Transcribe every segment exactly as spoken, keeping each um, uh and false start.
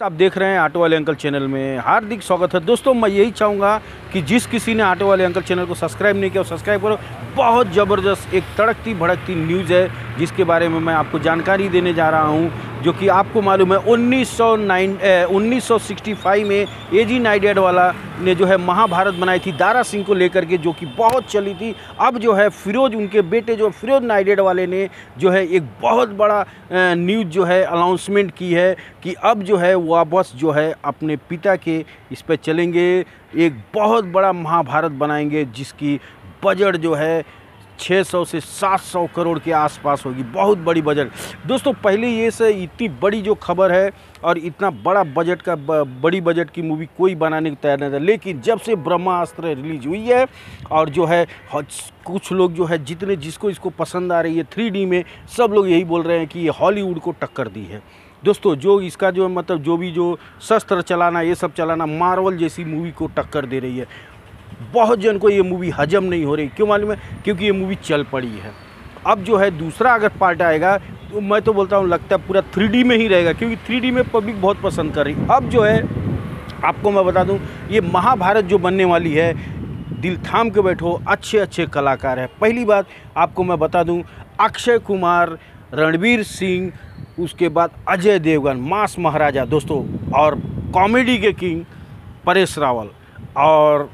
आप देख रहे हैं ऑटो वाले अंकल चैनल में हार्दिक स्वागत है। दोस्तों मैं यही चाहूँगा कि जिस किसी ने ऑटो वाले अंकल चैनल को सब्सक्राइब नहीं किया सब्सक्राइब करो। बहुत ज़बरदस्त एक तड़कती भड़कती न्यूज़ है जिसके बारे में मैं आपको जानकारी देने जा रहा हूँ, जो कि आपको मालूम है उन्नीस सौ नाइन उन्नीस सौ सिक्सटी फाइव में ए जी नाइडेडवाला ने जो है महाभारत बनाई थी दारा सिंह को लेकर के, जो कि बहुत चली थी। अब जो है फिरोज उनके बेटे जो फिरोज नाइडेडवाले ने जो है एक बहुत बड़ा न्यूज़ जो है अनाउंसमेंट की है कि अब जो है वापस जो है अपने पिता के इस पर चलेंगे, एक बहुत बड़ा महाभारत बनाएंगे जिसकी बजट जो है छह सौ से सात सौ करोड़ के आसपास होगी। बहुत बड़ी बजट दोस्तों। पहले ये से इतनी बड़ी जो खबर है और इतना बड़ा बजट का बड़ी बजट की मूवी कोई बनाने को तैयार नहीं था, लेकिन जब से ब्रह्मास्त्र रिलीज हुई है और जो है कुछ लोग जो है जितने जिसको इसको पसंद आ रही है थ्री डी में, सब लोग यही बोल रहे हैं कि ये हॉलीवुड को टक्कर दी है। दोस्तों जो इसका जो मतलब जो भी जो शस्त्र चलाना ये सब चलाना मार्वल जैसी मूवी को टक्कर दे रही है। बहुत जन को ये मूवी हजम नहीं हो रही, क्यों मालूम है? क्योंकि ये मूवी चल पड़ी है। अब जो है दूसरा अगर पार्ट आएगा तो मैं तो बोलता हूँ लगता है पूरा थ्री डी में ही रहेगा, क्योंकि थ्री डी में पब्लिक बहुत पसंद कर रही। अब जो है आपको मैं बता दूँ ये महाभारत जो बनने वाली है, दिल थाम के बैठो, अच्छे अच्छे कलाकार हैं। पहली बात आपको मैं बता दूँ अक्षय कुमार, रणवीर सिंह, उसके बाद अजय देवगन मास महाराजा दोस्तों, और कॉमेडी के किंग परेश रावल और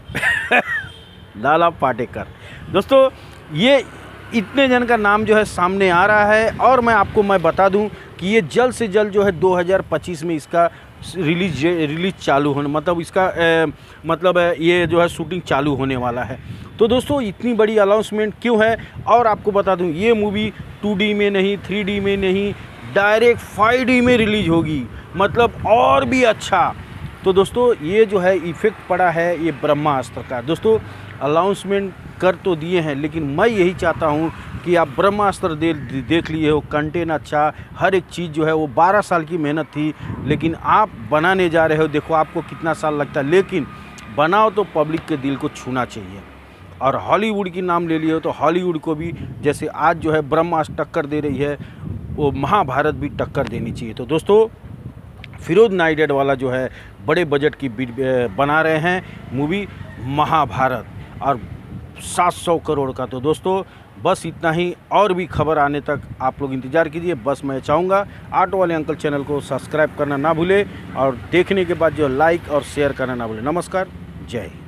लाला पाटेकर। दोस्तों ये इतने जन का नाम जो है सामने आ रहा है, और मैं आपको मैं बता दूं कि ये जल्द से जल्द जो है दो हज़ार पच्चीस में इसका रिलीज रिलीज चालू होने मतलब इसका ए, मतलब है ये जो है शूटिंग चालू होने वाला है। तो दोस्तों इतनी बड़ी अनाउंसमेंट क्यों है? और आपको बता दूं ये मूवी टू डी में नहीं, थ्री डी में नहीं, डायरेक्ट फाइव डी में रिलीज होगी, मतलब और भी अच्छा। तो दोस्तों ये जो है इफ़ेक्ट पड़ा है ये ब्रह्मास्त्र का। दोस्तों अनाउंसमेंट कर तो दिए हैं, लेकिन मैं यही चाहता हूँ कि आप ब्रह्मास्त्र दे, देख लिए हो, कंटेंट अच्छा, हर एक चीज़ जो है वो बारह साल की मेहनत थी, लेकिन आप बनाने जा रहे हो, देखो आपको कितना साल लगता है, लेकिन बनाओ तो पब्लिक के दिल को छूना चाहिए। और हॉलीवुड की नाम ले लिए हो तो हॉलीवुड को भी जैसे आज जो है ब्रह्मास्त्र टक्कर दे रही है, वो महाभारत भी टक्कर देनी चाहिए। तो दोस्तों फिरोज नाइडेडवाला जो है बड़े बजट की बना रहे हैं मूवी महाभारत और सात सौ करोड़ का। तो दोस्तों बस इतना ही, और भी खबर आने तक आप लोग इंतज़ार कीजिए। बस मैं चाहूँगा ऑटो वाले अंकल चैनल को सब्सक्राइब करना ना भूलें और देखने के बाद जो लाइक और शेयर करना ना भूलें। नमस्कार, जय हिंद।